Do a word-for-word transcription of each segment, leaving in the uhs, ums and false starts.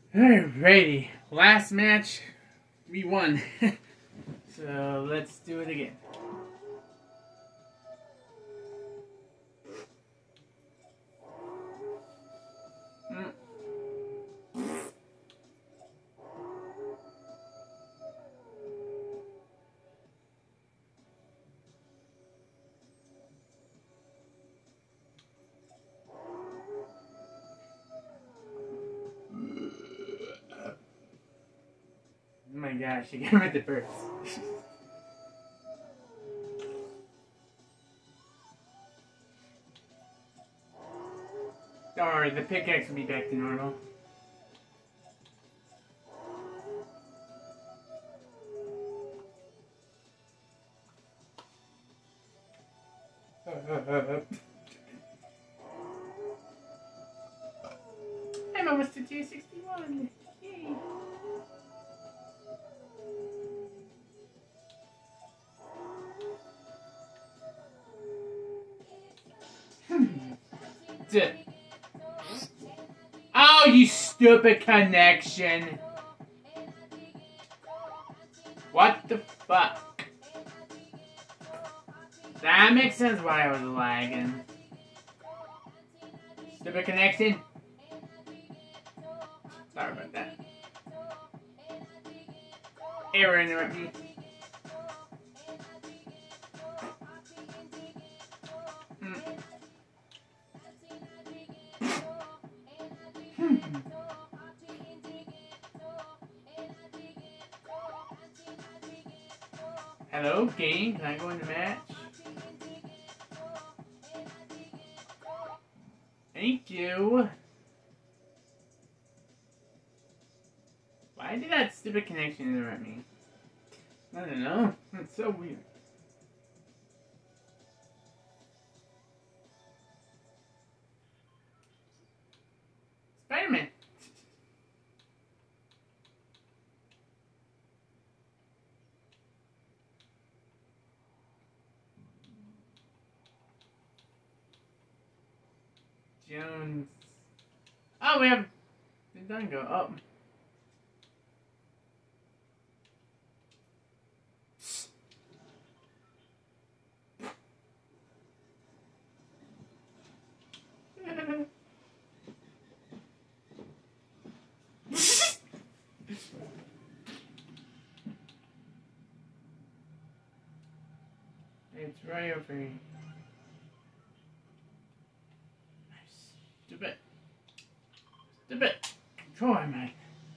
Alrighty, last match, we won. So let's do it again. Mm. Oh my gosh, you got me the burst. Don't worry, the pickaxe will be back to normal. I'm almost to two sixty-one. Yay. Oh, you stupid connection. What the fuck? That makes sense why I was lagging. Stupid connection. Sorry about that. Error interrupt me. Hello, game. Can I go in the match? Thank you. Why did that stupid connection interrupt me? I don't know. It's so weird. Spider-Man. Jones. Oh, we have the done go up. It's right over here. Stupid. Stupid. Control my.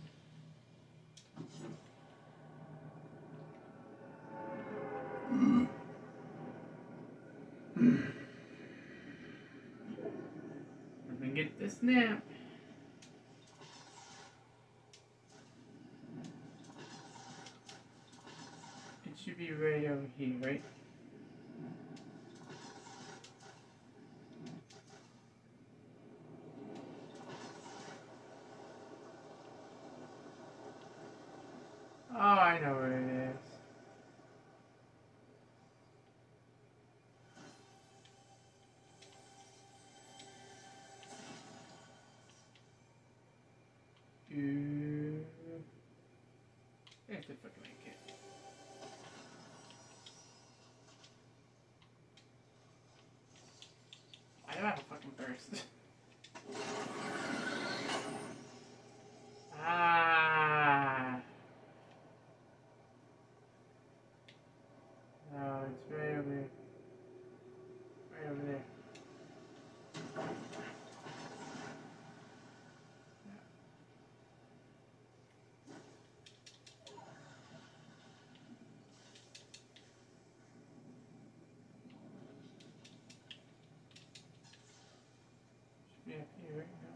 We're gonna get this snap. It should be right over here, right? Oh, I know where it is. Ooh. There's the fucking kid. Why do I have a fucking burst? Ah. No, it's right over there. Right over there. Should be up here right now.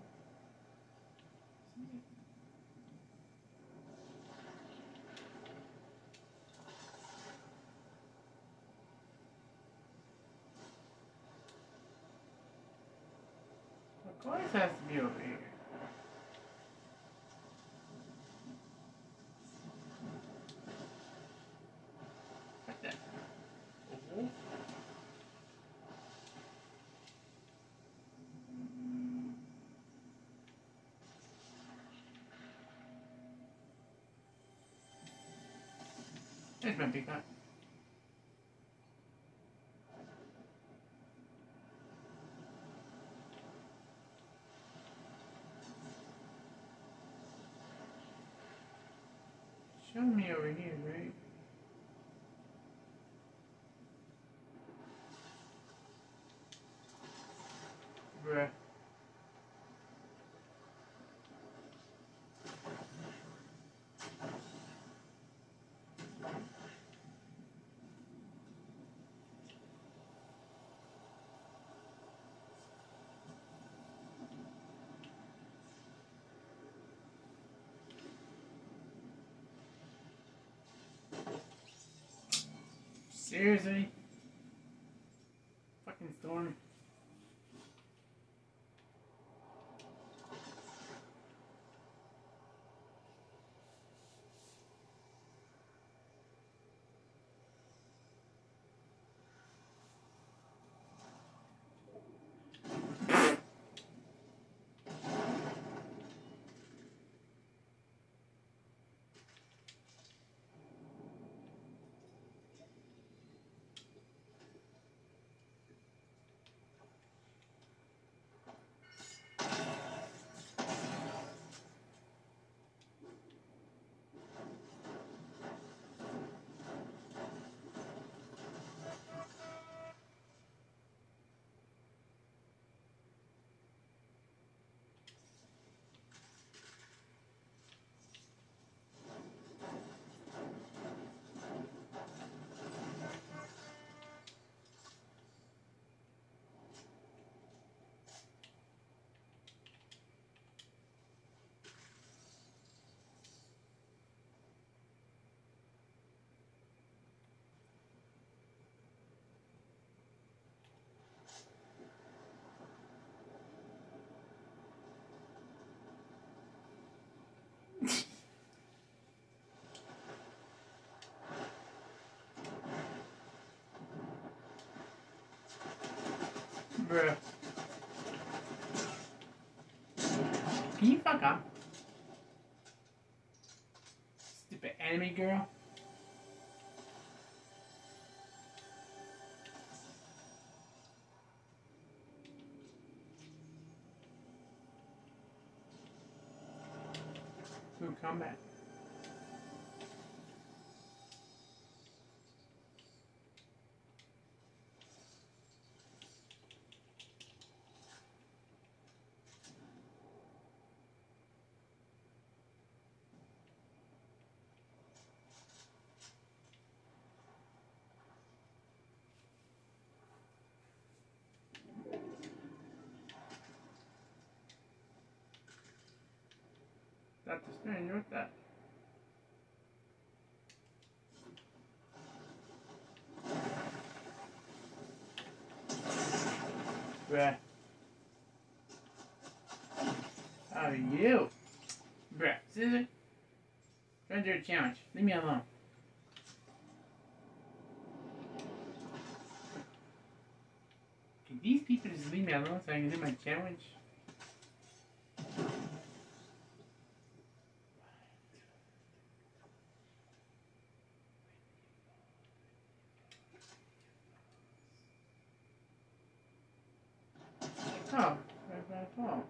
Of course it has to be over here. Like that. Mm-hmm. There's my peacock. Show me over here, right? Bruh. Seriously? Fucking storm. Bruh. Can you fuck up? Stupid anime girl. Ooh, combat. Doctor Strange, what's that? Bruh. How are you? Bruh, Scissor? Try to do a challenge. Leave me alone. Can these people just leave me alone so I can do my challenge? Oh, Red Red Falls.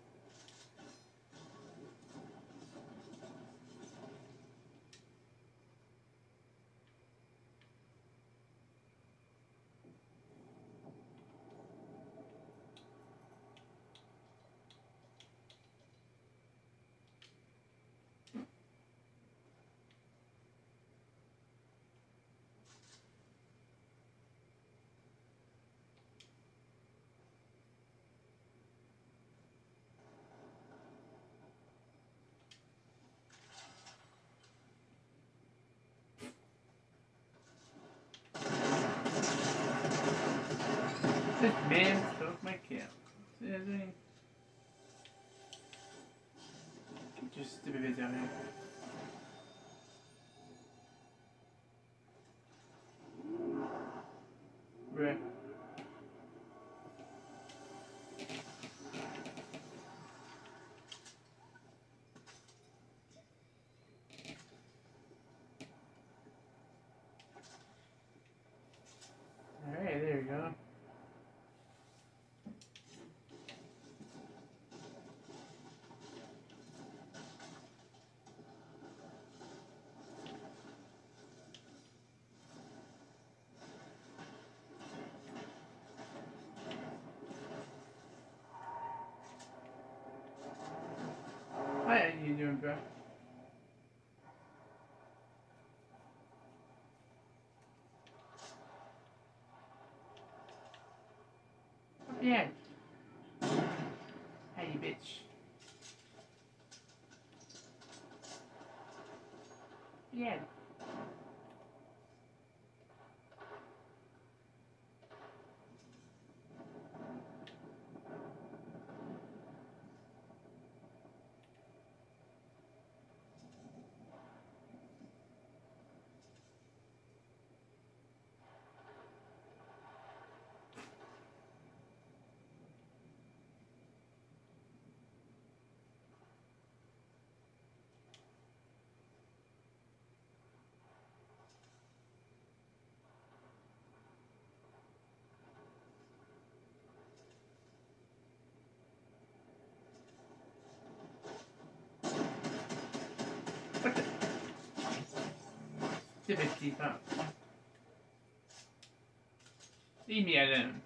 This man took my kill. Seriously? Get your stupid bitch out here. Bruh. What are you doing, bro? Yeah. Hey, you bitch. Yeah. What the? Stupid teeth up. Leave me alone.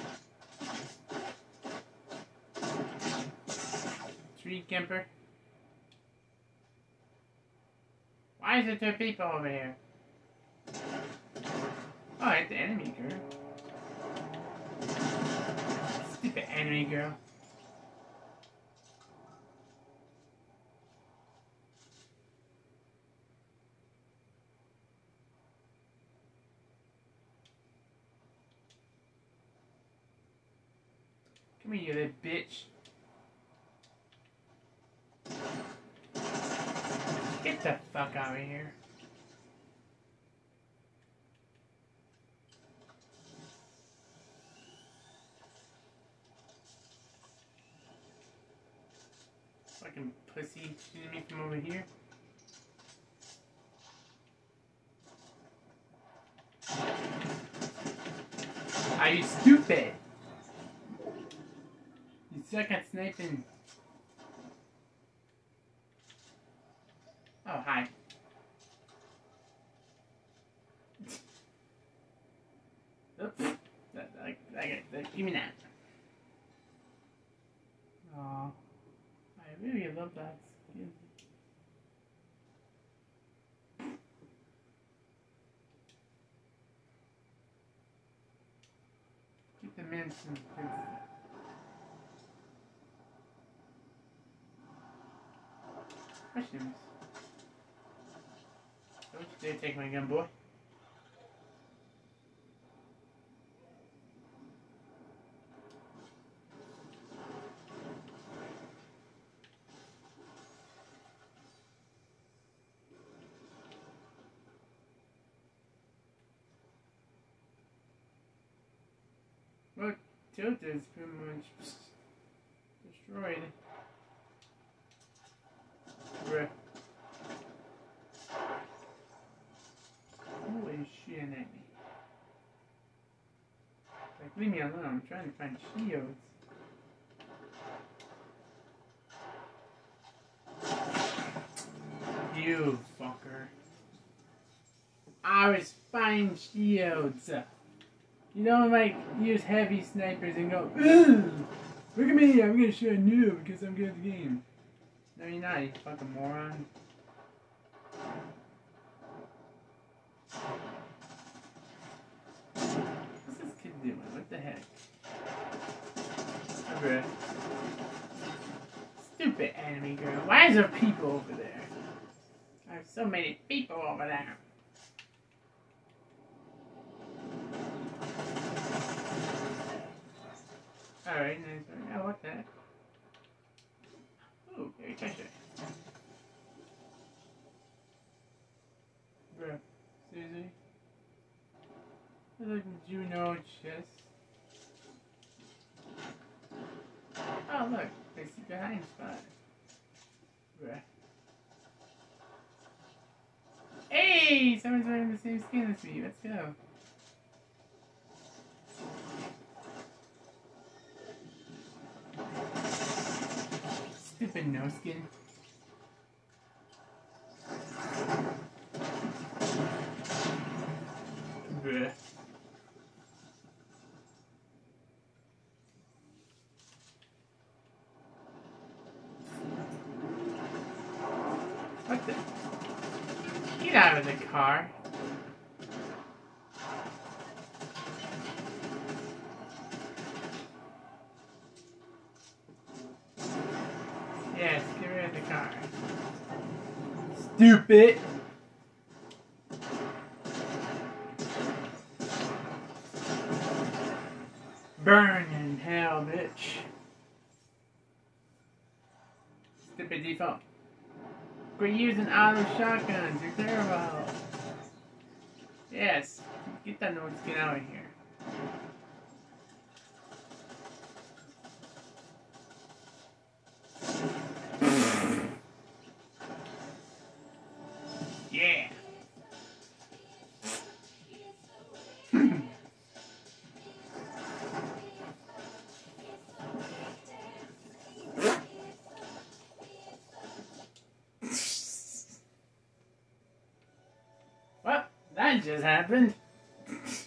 Tree camper. Why is there two people over here? Oh, it's the enemy girl. Stupid enemy girl. Come here, you little bitch. Get the fuck out of here. Fucking pussy shooting me from over here. Are you stupid? You suck at sniping. Oh, hi. Oops. That, that, that, that, give me that. Aw. I really love that skin. Keep the mints and things. Questions. Don't you dare take my gun, boy. Well, Tilted is pretty much destroyed. Bruh. Who is shooting at me? Like, leave me alone. I'm trying to find shields. You fucker. I was finding shields. You don't like use heavy snipers and go, ugh! Look at me, I'm gonna shoot a noob because I'm good at the game. No, you're not, you fucking moron. What's this kid doing? What the heck? Okay. Stupid enemy girl. Why is there people over there? There's so many people over there. Alright, nice. I like that. Ooh, very treasure. Bruh, seriously? I like a Juno chest. Oh, look, they see behind spot. Bruh. Hey! Someone's wearing the same skin as me. Let's go. Stupid no skin. Bruh. What the? Get out of the car. Yes, get rid of the car. Stupid! Burn in hell, bitch. Stupid default. Quit using auto shotguns, you're terrible. Yes, get that noise, get out of here. Yeah. Well, that just happened.